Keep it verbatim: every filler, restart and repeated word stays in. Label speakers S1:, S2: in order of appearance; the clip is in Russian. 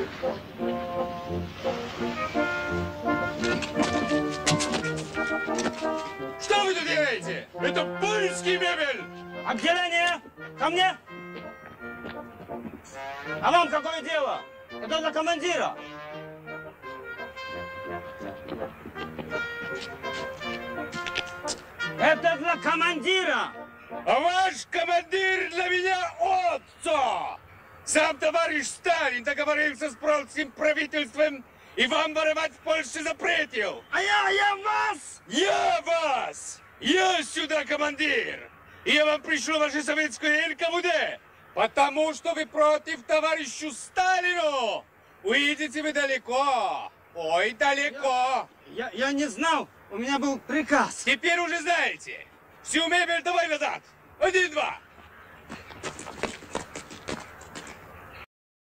S1: Что вы тут делаете? Это польский мебель!
S2: Отделение! Ко мне! А вам какое дело? Это для командира! Это для командира!
S1: А ваш командир для меня отцо! Сам товарищ Сталин договорился с польским правительством и вам воровать в Польше запретил.
S2: А я, я вас!
S1: Я вас! Я сюда командир! И я вам пришлю ваше советское эн ка вэ дэ, потому что вы против товарищу Сталину. Уедете вы далеко, ой, далеко.
S2: Я, я, я не знал, у меня был приказ.
S1: Теперь уже знаете. Всю мебель давай назад. Один, два.